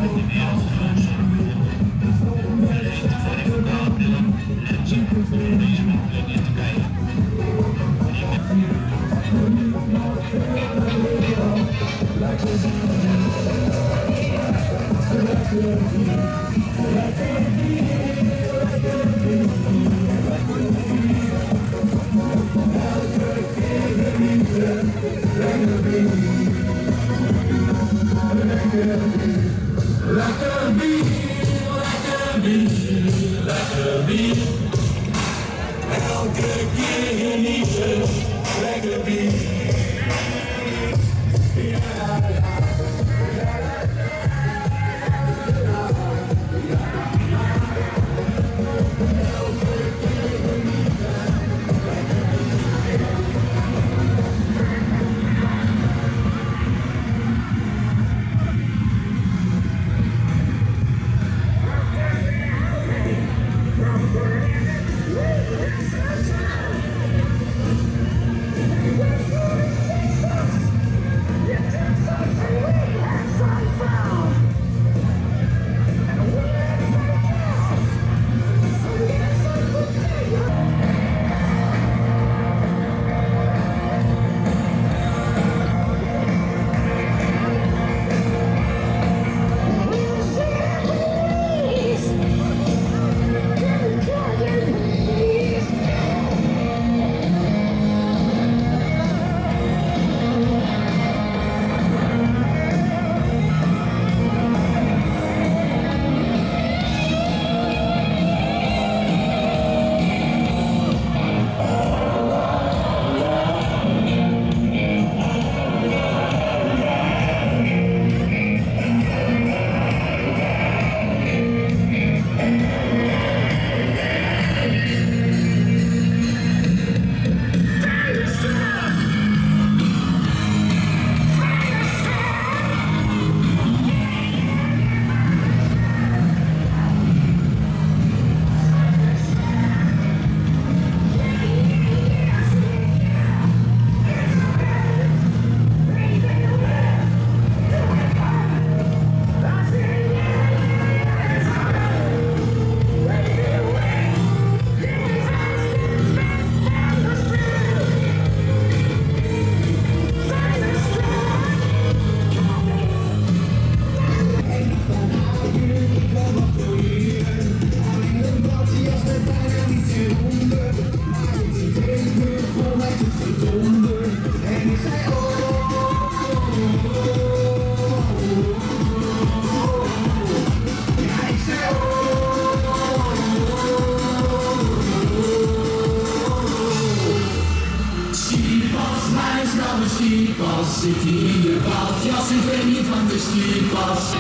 Zit hij in de badjas, ik weet niet wat de stier was.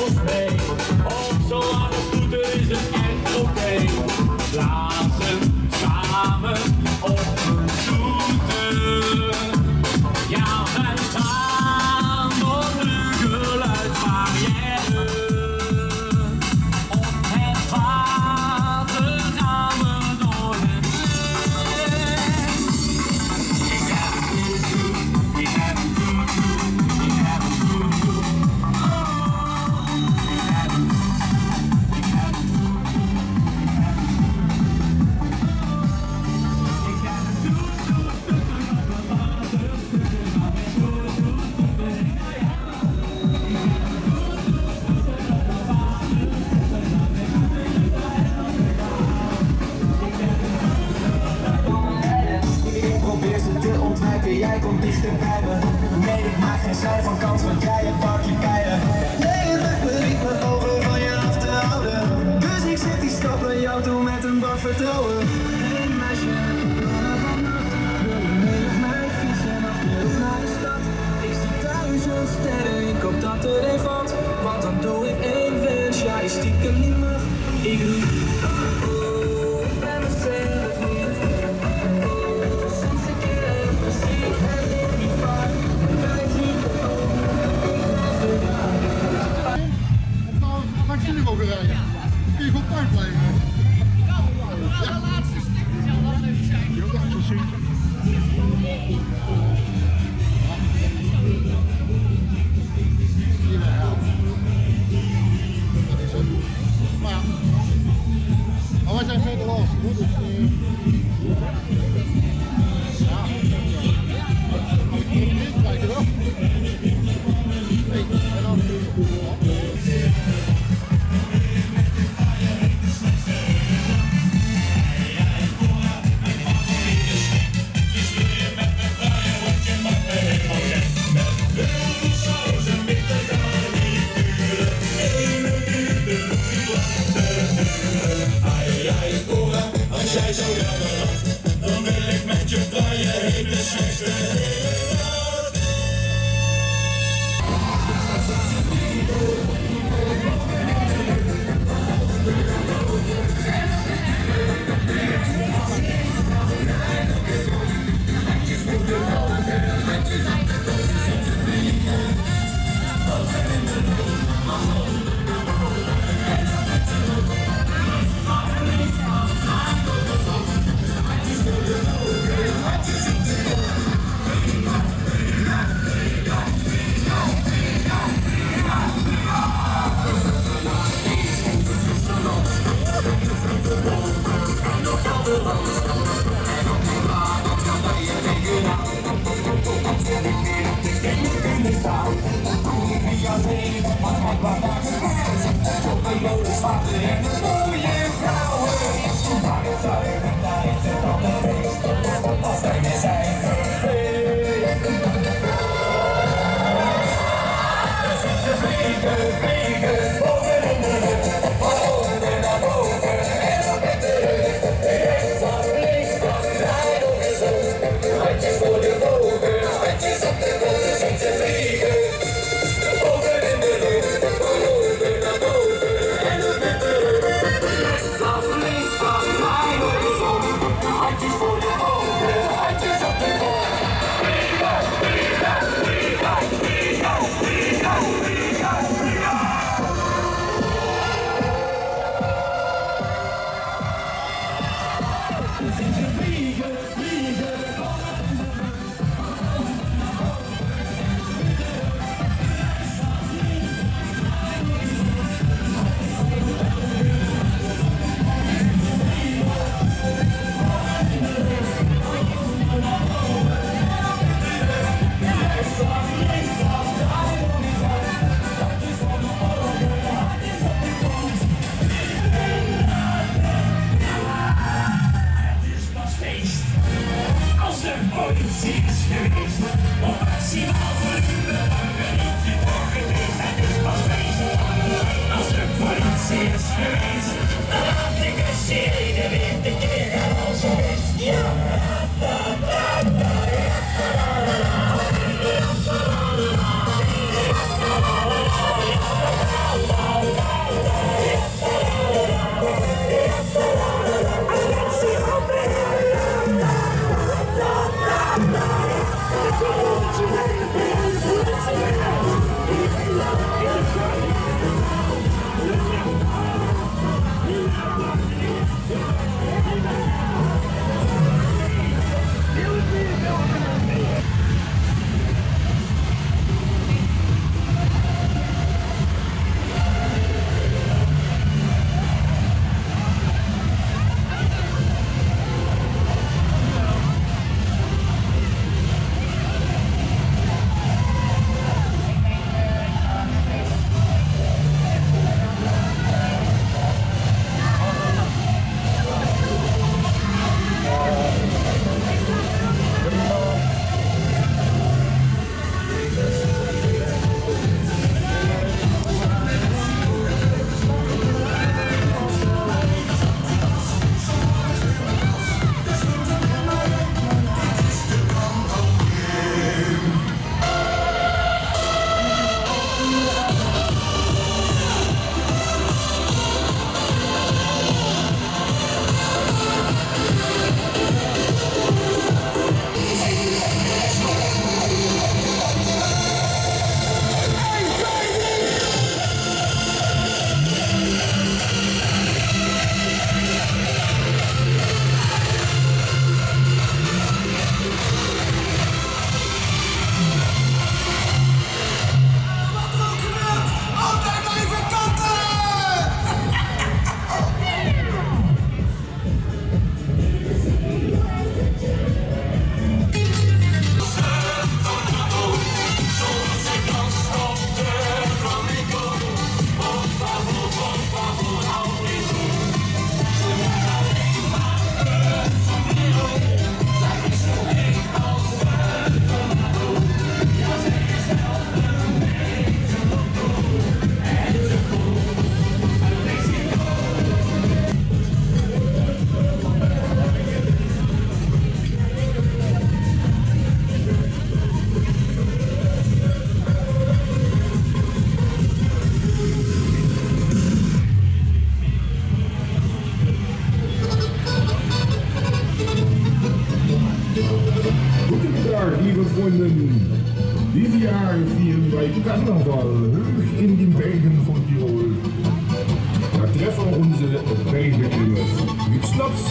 ons mee. Op zolang het scooter is het echt oké. Blazen samen op een scooter. Ja, wij gaan door de geluidsbarrière. Op het water gaan we door het licht. Ik heb een toetoe, ik heb een toetoe, ik heb een toetoe. Oh, ik heb een toetoe, ik heb een toetoe, ik heb een toetoe. Ik probeer ze te ontwijken, jij komt dichter bij me. Nee, ik maak geen schijn van kans, want jij hebt pakje pijlen. Nee, het lukt me niet mijn ogen van je af te houden. Dus ik zet die stap naar jou toe met een bak vertrouwen. Hey meisje, vannacht wil je mee op mijn fiets en achterop naar de stad. Ik zie duizend sterren, ik hoop dat er een valt. Want dan doe ik één wens, ja die stiekem niet mag. Ik roep, oh, ik ben mezelf niet. Sinds ik je heb gezien, heb ik niet vaak. Kijk niet op, ik ben Waar jullie mogen rijden? Kun je gewoon thuis blijven? De laatste stukje zal wel leuk zijn. Je ook echt zo zien. Hier wel. Dat is het. Maar ja. Maar wij zijn verder los. Dus, ja. Maar ik moet niet kijken wel. Nee, en dan. Als jij zo jammer lacht, dan wil ik met je vrije heen de slechtste hele nacht.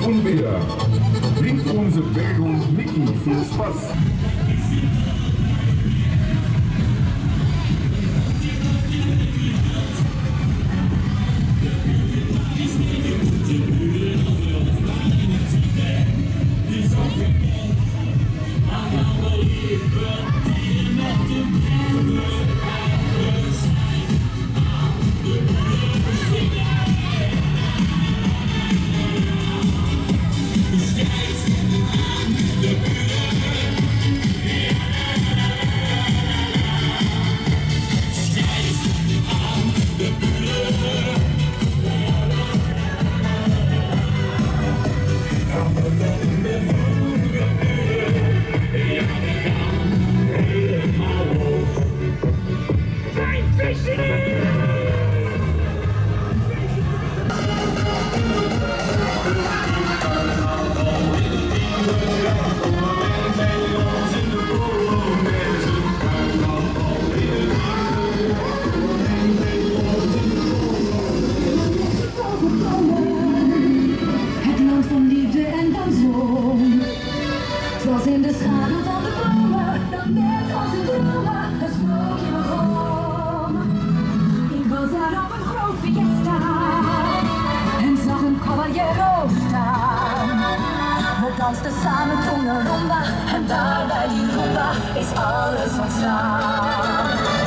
Cumbia bringt onze berghond Mickey veel Spaß. Was in de schaduw van de bomen, dan net als een dromen, het sprookje begon. Ik was daar op een groot fiesta en zag een caballero staan. We dansten samen toen een rumba en daar bij die rumba is alles ontstaan.